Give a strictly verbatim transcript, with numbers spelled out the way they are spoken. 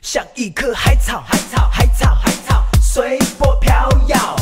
像一棵海草，海草，海草，海草，随波飘摇。